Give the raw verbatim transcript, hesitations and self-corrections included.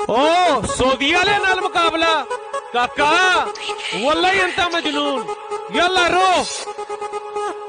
ओ सोदियाले नाल मुकाबला काका वल्ला ही अंता मजनून यल्ला रो